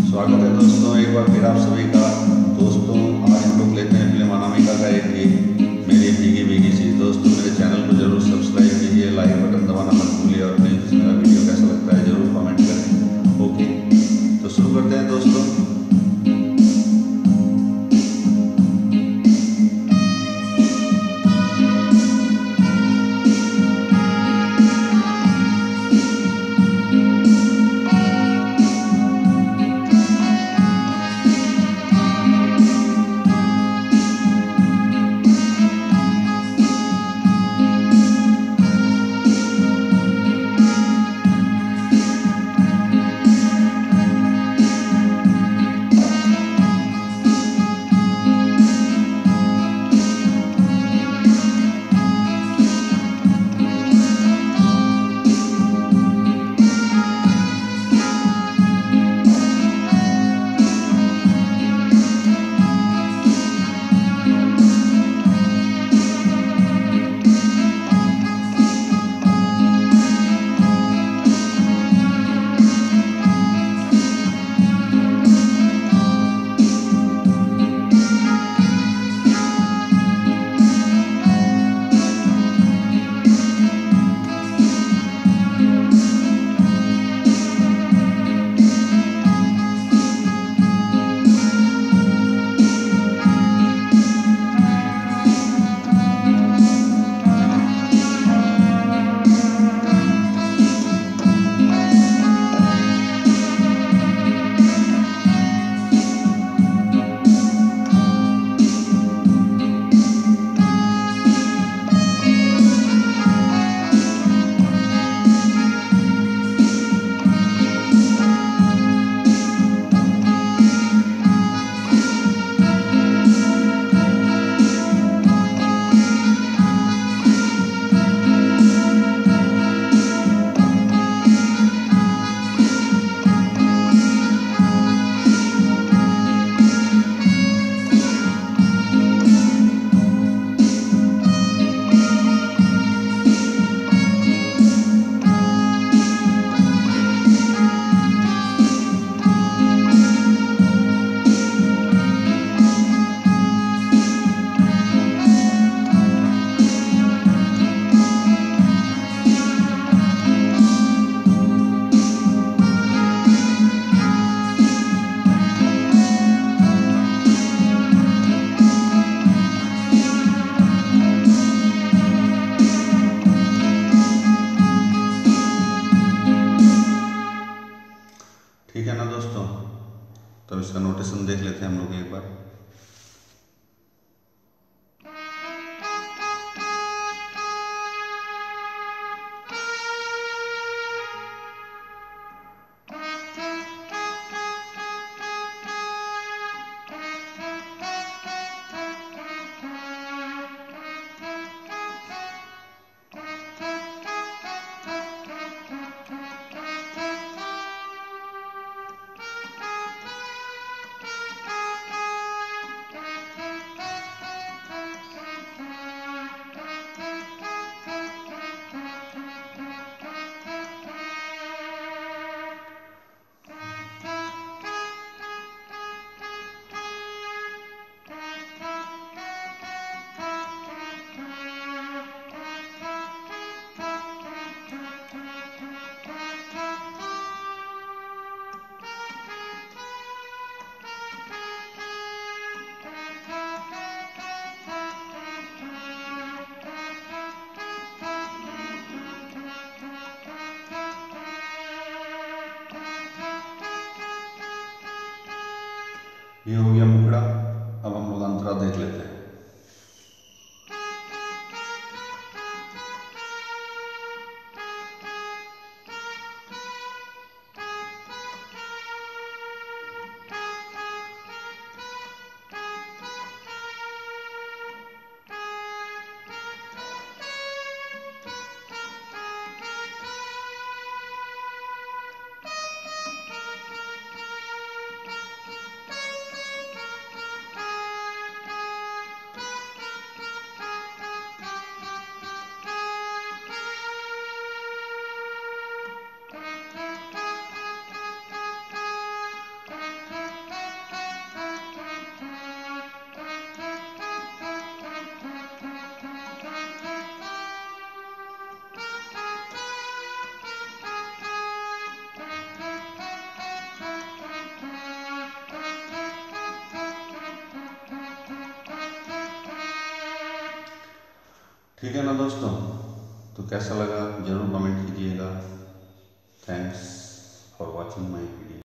स्वागत है दोस्तों एक बार फिर आप सभी का। दोस्तों आज हम लोग लेते हैं फिल्म अनामिका का एक गीत मेरी भीगी भीगी सी। दोस्तों मेरे चैनल को जरूर सब्सक्राइब कीजिए, लाइक बटन दबाना मत भूलिए और प्लीज़ मेरा वीडियो कैसा लगता है जरूर कमेंट करें। ओके, तो शुरू करते हैं दोस्तों। ठीक है ना दोस्तों, तो इसका नोटेशन देख लेते हैं हम लोग एक बार। ये हो गया मुखड़ा। अब हम लोग अंतरा देख लेते हैं। ठीक है ना दोस्तों, तो कैसा लगा जरूर कमेंट कीजिएगा। Thanks for watching my video.